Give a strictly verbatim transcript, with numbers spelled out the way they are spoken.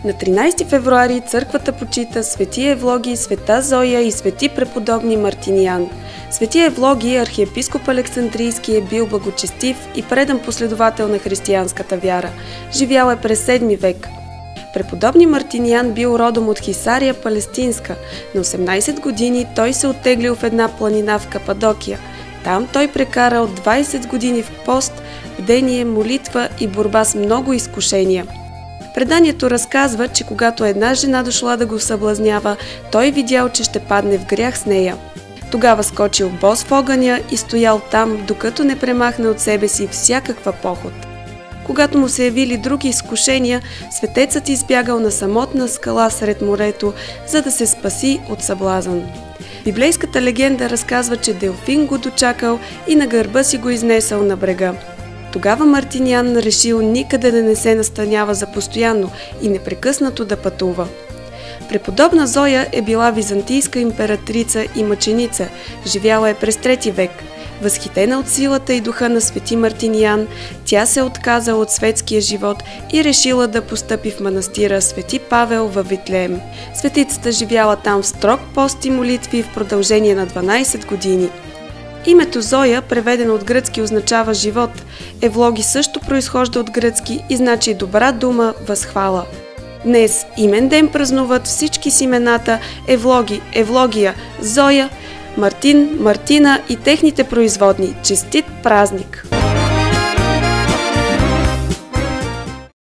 На тринайсети февруари църквата почита свети Евлогий, света Зоя и свети преподобни Мартиниан. Свети Евлогий, архиепископ Александрийски, е бил благочестив и предан последовател на християнската вяра. Живял е през седми век. Преподобни Мартиниан бил родом от Хисария, Палестинска. На осемнайсет години той се оттеглил в една планина в Кападокия. Там той прекарал двайсет години в пост, бдение, молитва и борба с много изкушения. Преданието разказва, че когато една жена дошла да го съблазнява, той видял, че ще падне в грях с нея. Тогава скочил бос в огъня и стоял там, докато не премахне от себе си всякаква похот. Когато му се явили други изкушения, светецът избягал на самотна скала сред морето, за да се спаси от съблазън. Библейската легенда разказва, че Делфин го дочакал и на гърба си го изнесъл на брега. Тогава Мартиниан решил никъде да не се настанява за постоянно и непрекъснато да пътува. Преподобна Зоя е била византийска императрица и мъченица, живяла е през трети век. Възхитена от силата и духа на свети Мартиниан, тя се отказала от светския живот и решила да постъпи в манастира Свети Павел във Витлеем. Светицата живяла там в строг пост и молитви в продължение на дванайсет години. Името Зоя, преведено от гръцки, означава живот. Евлогий също произхожда от гръцки и значи добра дума, възхвала. Днес имен ден празнуват всички с имената Евлогий, Евлогия, Зоя, Мартин, Мартина и техните производни. Честит празник!